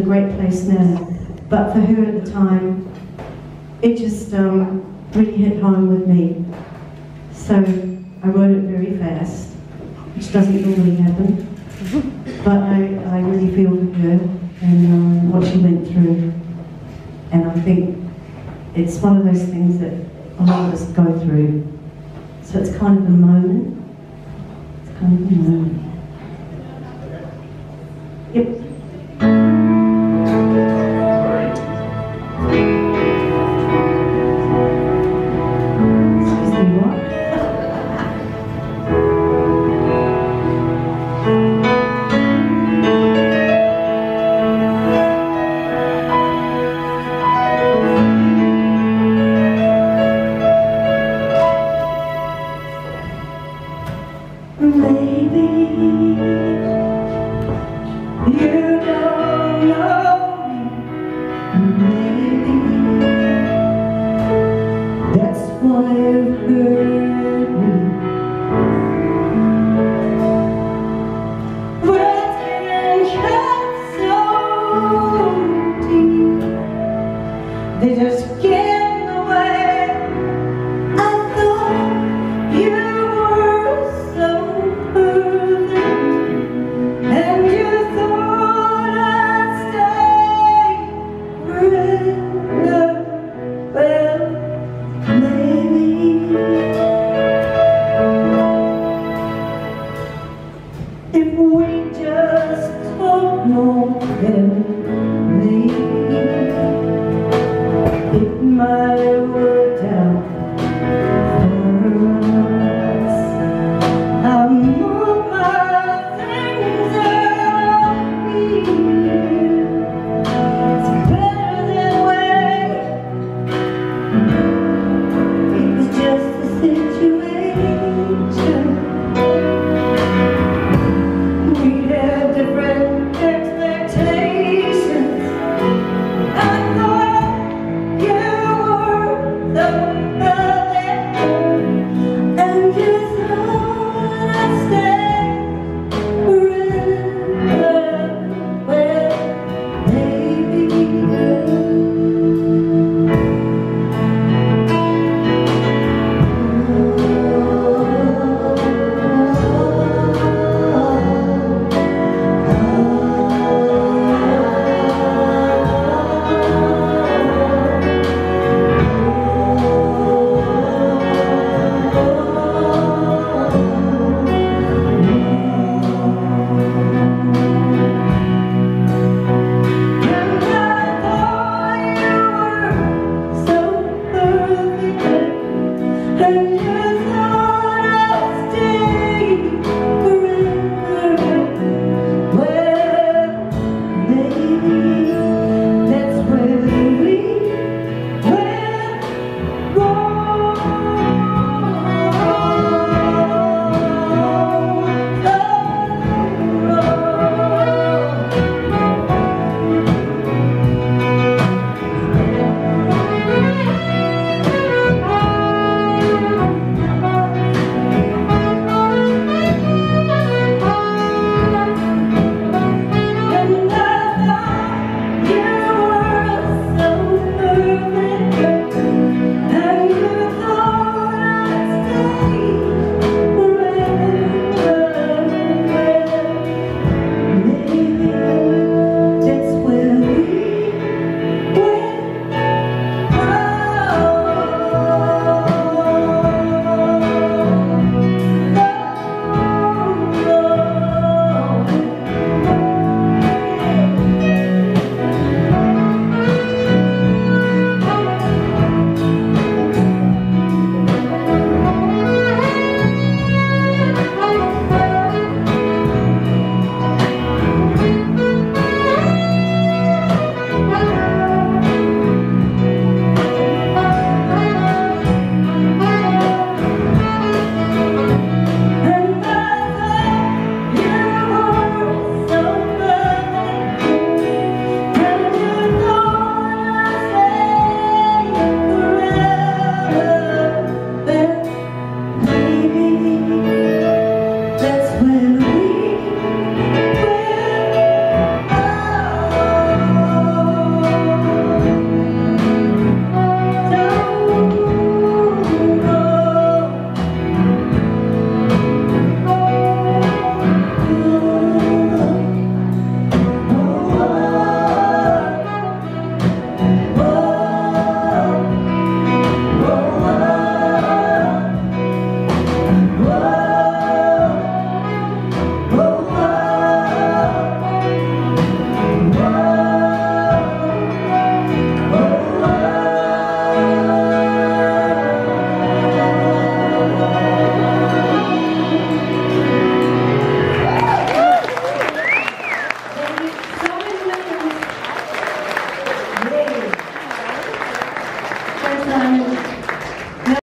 a great place now. But for her at the time, it just really hit home with me. So I wrote it very fast, which doesn't normally happen. But I really feel for her and what she went through. And I think it's one of those things that a lot of us go through. So it's kind of a moment. It's kind of a moment. Yep.